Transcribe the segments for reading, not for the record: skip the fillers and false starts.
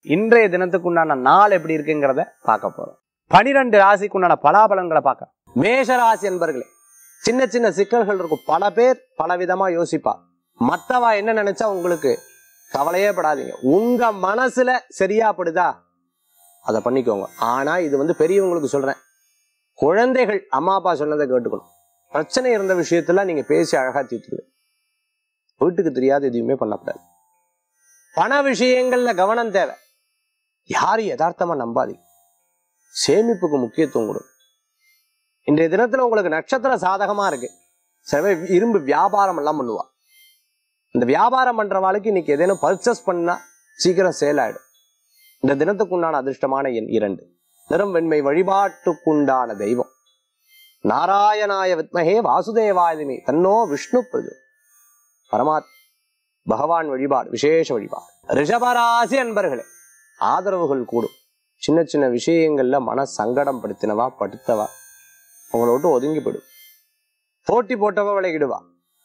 இன்றைய தினத்துக்கு உண்டான நாள் எப்படி இருக்குங்கிறத பார்க்க போறோம். 12 ராசிக்கு உண்டான பலாபலங்களை பார்க்க. மேஷ ராசி என்பர்களே, சின்ன சின்ன சிக்கல்கள் இருக்கும். பல பேர் பல விதமா யோசிப்பா. மத்தவா என்ன நினைச்சா உங்களுக்கு கவலையே படாதீங்க. உங்க மனசுல சரியா படுதா அதை பண்ணிக்கோங்க. ஆனா இது பெரியவங்களுக்கு சொல்றேன், குழந்தைகள் அம்மா அப்பா சொன்னதை கேட்டுக்கணும். பிரச்சனை இருந்த விஷயத்துல நீங்க பேசி அழகா தீர்த்துது. வீட்டுக்கு தெரியாது எதுவுமே பண்ணக்கூடாது. பண விஷயங்கள்ல கவனம் தேவை. யாரும் யதார்த்தமா நம்பாதீங்க. சேமிப்புக்கு முக்கியத்துவம் கொடுங்க. இன்றைய தினத்துல உங்களுக்கு நட்சத்திர சாதகமா இருக்கு. சில பேர் இரும்பு வியாபாரம் எல்லாம் பண்ணுவா. இந்த வியாபாரம் பண்றவாளுக்கு இன்னைக்கு ஏதேனும் பர்ச்சேஸ் பண்ணா சீக்கிரம் சேல் ஆயிடும். இந்த தினத்துக்கு உண்டான அதிர்ஷ்டமான எண் 2. நிறம் வெண்மை. வழிபாட்டுக்குண்டான தெய்வம் நாராயணாய வித்மஹே வாசுதேவாய தீமஹி தன்னோ விஷ்ணு பிரச்சோதயாத். பரமாத்மா பகவான் வழிபாடு விசேஷ வழிபாடு. ரிஷபராசி அன்பர்களே, ஆதரவுகள் கூடும். சின்ன சின்ன விஷயங்கள்ல மன சங்கடம் படுத்தவா உங்களை விட்டு ஒதுங்கி போயிடும். போட்டி போட்டவ விலகிடுவா.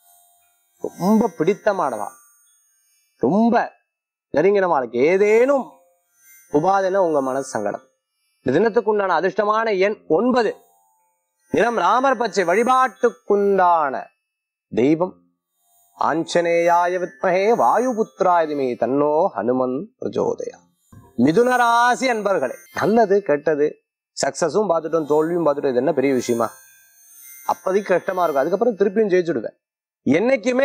ரொம்ப பிடித்தமானவா, ரொம்ப நெருங்கினவாளுக்கு ஏதேனும் உபாதைனா உங்க மனசு சங்கடம். இந்த தினத்துக்கு உண்டான அதிர்ஷ்டமான எண் 9. நிறம் ராமர் பச்சை. வழிபாட்டுக்குண்டான தெய்வம் ஆஞ்சநேயாய வித்மஹே வாயுபுத்ராய தீமஹி தன்னோ ஹனுமன் பிரச்சோதயாத். மிதுன ராசி அன்பர்களே, நல்லது கெட்டது சக்சஸும் பார்த்துட்டோம், தோல்வியும் பார்த்துட்டோம். இது என்ன பெரிய விஷயமா? அப்போதைக்கு கஷ்டமா இருக்கும், அதுக்கப்புறம் திருப்பியும் ஜெயிச்சுடுவேன். என்னைக்குமே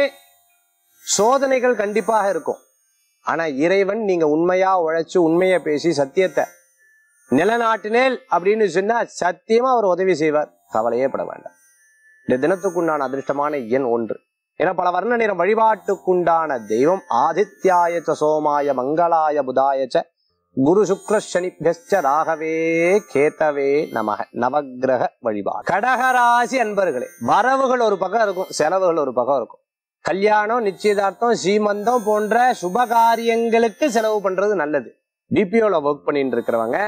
சோதனைகள் கண்டிப்பாக இருக்கும். ஆனா இறைவன் நீங்க உண்மையா உழைச்சு உண்மையை பேசி சத்தியத்தை நிலநாட்டினேல் அப்படின்னு சொன்னா சத்தியமா அவர் உதவி செய்வார். கவலையே பட வேண்டாம். இந்த தினத்துக்குண்டான அதிர்ஷ்டமான எண் 1. என பல வர்ண நிறம். வழிபாட்டுக்குண்டான தெய்வம் ஆதித்யாய சோமாய மங்களாய புதாயச்ச குரு சுக்ர சனிப்யஸ்ச ராகவே கேதவே நமக. நவக்கிரக வழிபாடு. கடகராசி அன்பர்களே, வரவுகள் ஒரு பக்கம் இருக்கும், செலவுகள் ஒரு பக்கம் இருக்கும். கல்யாணம், நிச்சயதார்த்தம், சீமந்தம் போன்ற சுபகாரியங்களுக்கு செலவு பண்றது நல்லது. பிபிஓல ஒர்க் பண்ணிட்டு இருக்கிறவங்க,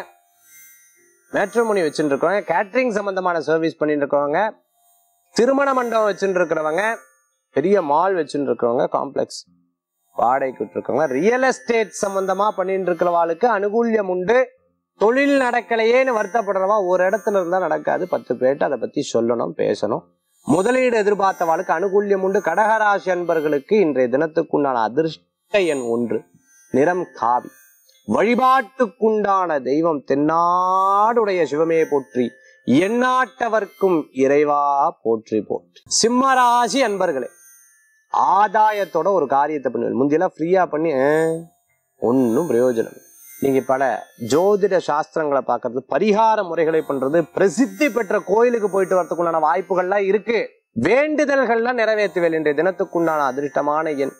மேட்ரிமோனி வச்சுட்டு இருக்கிறவங்க, கேட்டரிங் சம்பந்தமான சர்வீஸ் பண்ணிட்டு இருக்கிறவங்க, திருமண மண்டபம் வச்சுட்டு இருக்கிறவங்க, பெரிய மால் வச்சுட்டு இருக்கிறவங்க, காம்ப்ளெக்ஸ் வாடகைக்கு விட்டுருக்கவங்க, ரியல் எஸ்டேட் சம்பந்தமா பண்ணிட்டு இருக்கிறவாளுக்கு அனுகூல்யம் உண்டு. தொழில் நடக்கலையேன்னு வருத்தப்படுறவா ஒரு இடத்துல இருந்தா நடக்காது. 10 பேர்ட்டு அதை பத்தி சொல்லணும், பேசணும். முதலீடு எதிர்பார்த்தவாளுக்கு அனுகூல்யம் உண்டு. கடகராசி அன்பர்களுக்கு இன்றைய தினத்துக்குண்டான அதிர்ஷ்ட எண் 1. நிறம் காவி. வழிபாட்டுக்குண்டான தெய்வம் தென்னாடுடைய சிவமே போற்றி, எந்நாட்டவர்க்கும் இறைவா போற்றி போற்றி. சிம்மராசி அன்பர்களே, ஆதாயத்தோட ஒரு காரியத்தை பண்ணுவேன். முந்தியெல்லாம் ஃப்ரீயா பண்ணி ஒன்னும் பிரயோஜனம். நீங்க பல ஜோதிட சாஸ்திரங்களை பார்க்கறது, பரிகார முறைகளை பண்றது, பிரசித்தி பெற்ற கோயிலுக்கு போயிட்டு வரதுக்குண்டான வாய்ப்புகள்லாம் இருக்கு. வேண்டுதல்கள்லாம் நிறைவேற்றுவேன். இன்றைய தினத்துக்குண்டான அதிர்ஷ்டமான எண்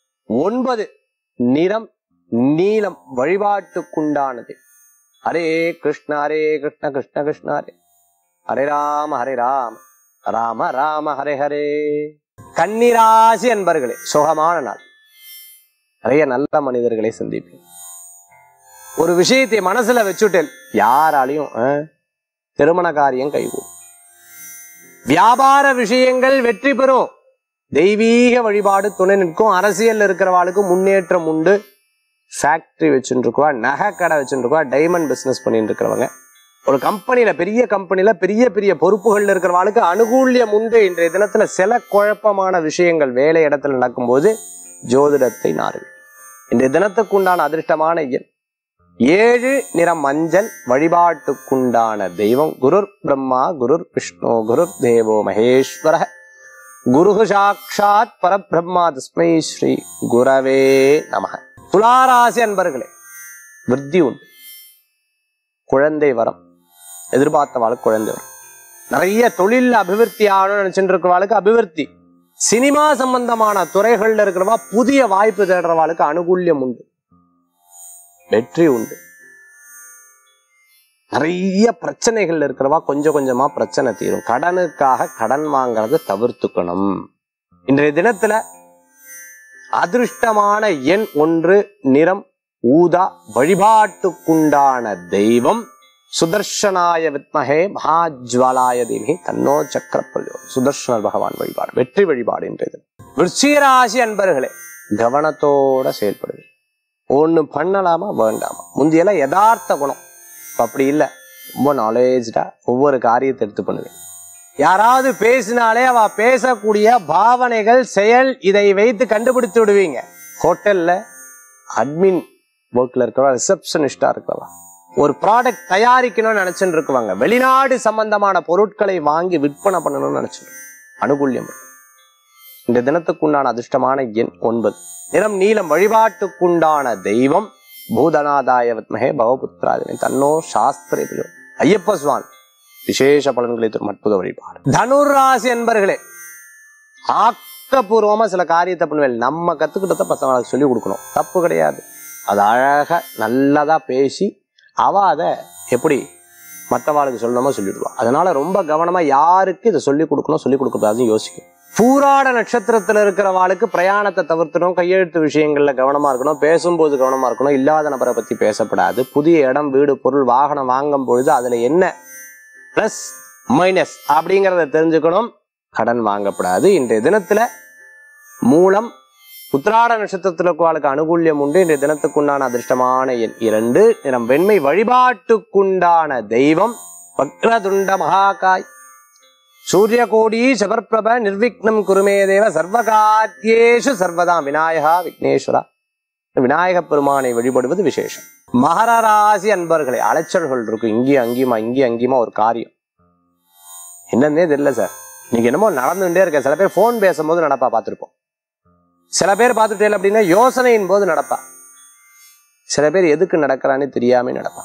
9. நிறம் நீலம். வழிபாட்டுக்குண்டானது ஹரே கிருஷ்ண கிருஷ்ண கிருஷ்ண ஹரே ஹரே ராம ராம ராம ஹரே ஹரே. கன்னிராசி அன்பர்களே, சுகமான நாள். நிறைய நல்ல மனிதர்களை சந்திப்பேன். ஒரு விஷயத்தை மனசுல வச்சுட்டேன், யாராலையும் திருமண காரியம் கைகூடும். வியாபார விஷயங்கள் வெற்றி பெறும். தெய்வீக வழிபாடு துணை நிற்கும். அரசியல் இருக்கிறவாளுக்கு முன்னேற்றம் உண்டு. ஃபேக்டரி வச்சுட்டு இருக்கவா, நகை கடை வச்சுட்டு இருக்கவா, டைமண்ட் பிசினஸ் பண்ணிட்டு இருக்கிறவங்க, ஒரு கம்பெனியில பெரிய கம்பெனியில பெரிய பெரிய பொறுப்புகள் இருக்கிறவாளுக்கு அனுகூல்யம் உண்டு. இன்றைய தினத்துல சில குழப்பமான விஷயங்கள் வேலை இடத்துல நடக்கும்போது ஜோதிடத்தை நாடுவேன். இன்றைய தினத்துக்கு உண்டான அதிர்ஷ்டமான எண் 7. நிறம் மஞ்சள். வழிபாட்டுக்குண்டான தெய்வம் குருர் பிரம்மா குருர் விஷ்ணு குருர் தேவோ மகேஸ்வர குரு சாட்சாத் பரபிரம்மா தஸ்மை ஸ்ரீ குரவே நமக. துளாராசி அன்பர்களே, விருத்தி உண்டு. குழந்தை வரம் எதிர்பார்த்தவாளுக்கு குழந்தை வரும். நிறைய தொழில் அபிவிருத்தி ஆகணும்னு நினைச்சுட்டு இருக்கிறவாளுக்கு அபிவிருத்தி. சினிமா சம்பந்தமான துறைகள்ல இருக்கிறவா புதிய வாய்ப்பு தேடுறவாளுக்கு அனுகூல்யம் உண்டு, வெற்றி உண்டு. நிறைய பிரச்சனைகள் இருக்கிறவா கொஞ்சம் கொஞ்சமா பிரச்சனை தீரும். கடனுக்காக கடன் வாங்கறத தவிர்த்துக்கணும். இன்றைய தினத்துல அதிர்ஷ்டமான எண் 1. நிறம் ஊதா. வழிபாட்டுக்குண்டான தெய்வம் சுதர்ஷனாய வித்மஹே மகாஜ்வாலாய தீமஹி தன்னோ சக்கர பிரச்சோதயாத். சுதர்ஷனர் பகவான் வழிபாடு வெற்றி வழிபாடு. இன்றைய தினம் விருச்சிக ராசி அன்பர்களே, கவனத்தோட செயல்படுது. ஒண்ணு பண்ணலாமா வேண்டாமா. முந்தியெல்லாம் யதார்த்த குணம், இப்ப அப்படி இல்லை. ரொம்ப நாலேஜா ஒவ்வொரு காரியத்தை எடுத்து பண்ணுவேன். யாராவது பேசினாலே அவ பேசக்கூடிய பாவனைகள், செயல், இதை வைத்து கண்டுபிடித்து விடுவீங்க. ஹோட்டல்ல அட்மின் ஒர்க்ல இருக்கிறவா, ரிசப்ஷனிஸ்டா இருக்கிறவா, ஒரு ப்ராடக்ட் தயாரிக்கணும்னு நினைச்சுட்டு இருக்குவாங்க, வெளிநாடு சம்பந்தமான பொருட்களை வாங்கி விற்பனை பண்ணணும்னு நினைச்சிட்டு அனுகூல்யம். இந்த தினத்துக்குண்டான அதிர்ஷ்டமான எண் 9. நிறம் நீலம். வழிபாட்டுக்குண்டான தெய்வம் பூதநாதாய வித்மஹே பவபுத்ராய தன்னோ சாஸ்திரே பிரயோஜனம். ஐயப்ப சுவாமி விசேஷ பலன்களை தரும் அற்புத வழிபாடு. தனுர் ராசி என்பர்களே, ஆக்கப்பூர்வமா சில காரியத்தை பண்ணுவேன். நம்ம கத்துக்கிட்டத பசங்களுக்கு சொல்லி கொடுக்கணும், தப்பு கிடையாது. அது அழகா நல்லதா பேசி அவ அதை எப்படி மற்றவாளுக்கு சொல்லணுமோ சொல்லிடுவா. அதனால ரொம்ப கவனமா யாருக்கு இதை சொல்லிக் கொடுக்கணும், சொல்லிக் கொடுக்கக்கூடாதுன்னு யோசிக்கும். பூராட நட்சத்திரத்துல இருக்கிறவாளுக்கு பிரயாணத்தை தவிர்த்தணும், கையெழுத்து விஷயங்கள்ல கவனமா இருக்கணும், பேசும்போது கவனமா இருக்கணும், இல்லாத நபரை பத்தி பேசப்படாது. புதிய இடம், வீடு, பொருள், வாகனம் வாங்கும் பொழுது அதுல என்ன பிளஸ் மைனஸ் அப்படிங்கிறத தெரிஞ்சுக்கணும். கடன் வாங்கப்படாது. இன்றைய தினத்துல மூலம் உத்திராட நட்சத்திரத்திற்கு அனுகூல்யம் உண்டு. இன்றைய தினத்துக்குண்டான அதிர்ஷ்டமான எண் 2. நிறம் வெண்மை. வழிபாட்டுக்குண்டான தெய்வம் வக்ரதுண்ட மகாகாய் சூரிய கோடி சபர்பிரப நிர்விக்னம் குருமே தேவ சர்வகாரியேஷு சர்வதா விநாயகா விக்னேஸ்வரா. விநாயக பெருமானை வழிபடுவது விசேஷம். மகர ராசி அன்பர்களே, அலைச்சல்கள் இருக்கும். இங்கேயும் அங்கேயுமா ஒரு காரியம் என்னன்னே தெரியல சார், இன்னைக்கு என்னமோ நடந்துட்டே இருக்க. சில பேர் போன் பேசும்போது நடப்பா, பார்த்துருப்போம். சில பேர் பார்த்துட்டே அப்படின்னா யோசனையின் போது நடப்பா. சில பேர் எதுக்கு நடக்கிறான்னு தெரியாம நடப்பா.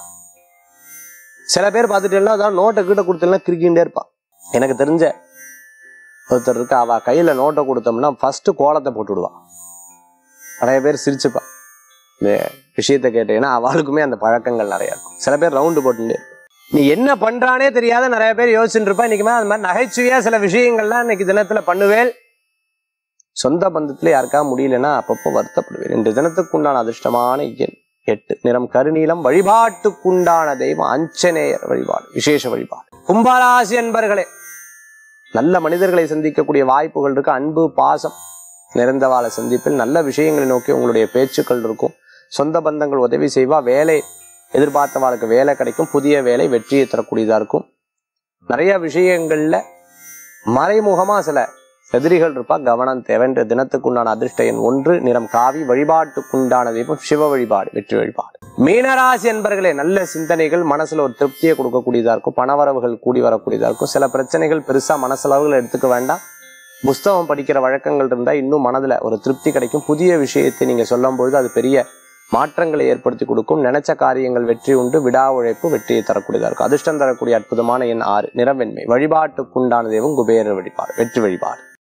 சில பேர் பார்த்துட்டேன்னா அதான் நோட்டை கிட்ட கொடுத்தா கிரிக்கிண்டே இருப்பா. எனக்கு தெரிஞ்ச ஒருத்தர் இருக்கு, அவ கையில நோட்டை கொடுத்தோம்னா ஃபர்ஸ்ட் கோலத்தை போட்டு விடுவா. நிறைய பேர் சிரிச்சுப்பா இந்த விஷயத்த கேட்டீங்கன்னா. அவளுக்குமே அந்த பழக்கங்கள் நிறைய இருக்கும். சில பேர் ரவுண்டு போட்டுட்டே இருக்கும். நீ என்ன பண்றானே தெரியாத நிறைய பேர் யோசிச்சுட்டு இருப்பா. இன்னைக்குமே அந்த மாதிரி நகைச்சுவையா சில விஷயங்கள்லாம் இன்னைக்கு தினத்துல பண்ணுவேன். சொந்த பந்தத்துல யாருக்கா முடியலன்னா அப்பப்போ வருத்தப்படுவேன். இன்று தினத்துக்குண்டான அதிர்ஷ்டமான எண் 8. நிறம் கருநீலம். வழிபாட்டுக்குண்டான தெய்வம் ஆஞ்சநேயர் வழிபாடு விசேஷ வழிபாடு. கும்பராசி அன்பர்களே, நல்ல மனிதர்களை சந்திக்கக்கூடிய வாய்ப்புகள் இருக்கு. அன்பு பாசம் நிறைந்தவாளை சந்திப்பில் நல்ல விஷயங்களை நோக்கி உங்களுடைய பேச்சுக்கள் இருக்கும். சொந்த பந்தங்கள் உதவி செய்வா. வேலை எதிர்பார்த்தவாளுக்கு வேலை கிடைக்கும். புதிய வேலை வெற்றியை தரக்கூடியதா இருக்கும். நிறைய விஷயங்கள்ல மறைமுகமா சில எதிரிகள் இருப்பா, கவனம் தேவை. தினத்துக்குண்டான அதிர்ஷ்ட எண் 1. நிறம் காவி. வழிபாட்டுக்குண்டான தெய்வம் சிவ வழிபாடு வெற்றி வழிபாடு. மீனராசி என்பர்களே, நல்ல சிந்தனைகள் மனசுல ஒரு திருப்தியை கொடுக்கக்கூடியதா இருக்கும். பணவரவுகள் கூடி வரக்கூடியதா இருக்கும். சில பிரச்சனைகள் பெருசா மனசளவுகள் எடுத்துக்க வேண்டாம். புஸ்தகம் படிக்கிற வழக்கங்கள் இருந்தா இன்னும் மனதுல ஒரு திருப்தி கிடைக்கும். புதிய விஷயத்தை நீங்க சொல்லும் பொழுது அது பெரிய மாற்றங்களை ஏற்படுத்தி கொடுக்கும். நினைச்ச காரியங்கள் வெற்றி உண்டு. விடா உழைப்பு வெற்றியை தரக்கூடியதா இருக்கும். அதிர்ஷ்டம் தரக்கூடிய அற்புதமான எண் 6. நிறம் வெண்மை. வழிபாட்டுக்குண்டான தெய்வம் குபேர வழிபாடு வெற்றி வழிபாடு.